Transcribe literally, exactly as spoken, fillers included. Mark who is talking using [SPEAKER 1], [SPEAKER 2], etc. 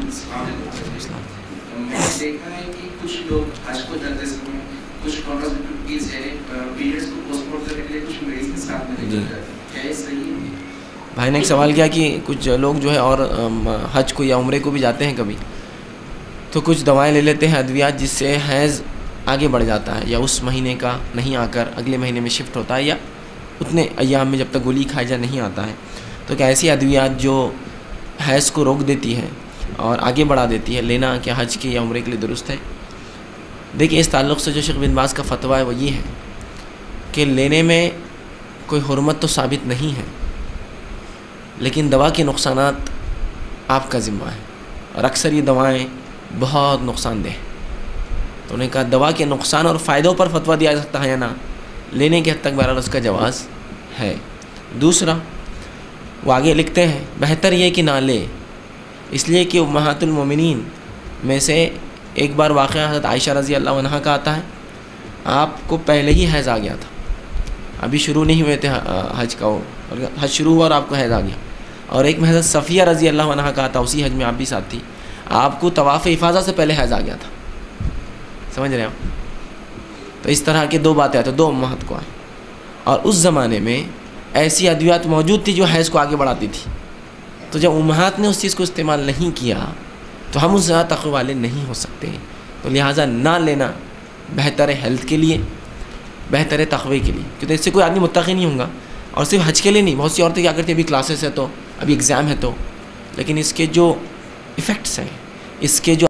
[SPEAKER 1] मैंने देखा है कि कुछ लोग हज को जाते समय कुछ कॉन्ट्रासेप्टिव पीरियड्स को पोस्टपोन करने के लिए कुछ मेडिसिन साथ में लेकर जाते हैं, क्या ये सही है?
[SPEAKER 2] भाई ने एक सवाल किया कि कुछ लोग जो है और हज को या उम्रे को भी जाते हैं कभी, तो कुछ दवाएं ले लेते हैं अद्वियात, जिससे हैज़ आगे बढ़ जाता है या उस महीने का नहीं आकर अगले महीने में शिफ्ट होता है या उतने अय्याम में जब तक गोली खाई जा नहीं आता है। तो क्या ऐसी अद्वियात जो हैज़ को रोक देती है और आगे बढ़ा देती है, लेना क्या हज के या उम्रे के लिए दुरुस्त है? देखिए, इस ताल्लुक़ से जो शेख बिन बाज़ का फ़तवा है वो ये है कि लेने में कोई हुर्मत तो साबित नहीं है, लेकिन दवा के नुकसानात आपका ज़िम्मा है और अक्सर ये दवाएं बहुत नुकसानदेह। तो उन्होंने कहा दवा के नुकसान और फ़ायदों पर फतवा दिया जा सकता है या ना, लेने के हद तक बहरहाल उसका जवाज़ है। दूसरा, वो आगे लिखते हैं बेहतर ये कि ना ले, इसलिए कि उम्महातुल मोमिनीन में से एक बार वाक़या हज़रत आयशा रज़ी अल्लाह अन्हा का आता है, आपको पहले ही हैज़ आ गया था, अभी शुरू नहीं हुए थे हज का, वो हज शुरू हुआ और आपको हैज़ आ गया। और एक में हज़रत सफ़िया रज़ी अल्लाह अन्हा का आता, उसी हज में आप भी साथ थी, आपको तवाफ़ इफ़ाज़ा से पहले हैज़ आ गया था। समझ रहे हैं आप? तो इस तरह के दो बातें आती, दो उम्महात को आए, और उस ज़माने में ऐसी अद्वियात मौजूद थी जो हैज़ को आगे बढ़ाती थी। तो जब उम्महात ने उस चीज़ को इस्तेमाल नहीं किया तो हम उस ज़्यादा तक़वा वाले नहीं हो सकते। तो लिहाजा ना लेना बेहतर है, हेल्थ के लिए बेहतर है, तक़वे के लिए, क्योंकि इससे कोई आदमी मुत्तक़ी नहीं होगा। और सिर्फ हज के लिए नहीं, बहुत सी औरतें क्या करती हैं, अभी क्लासेस है तो अभी एग्ज़ाम है तो, लेकिन इसके जो इफ़ेक्ट्स हैं, इसके जो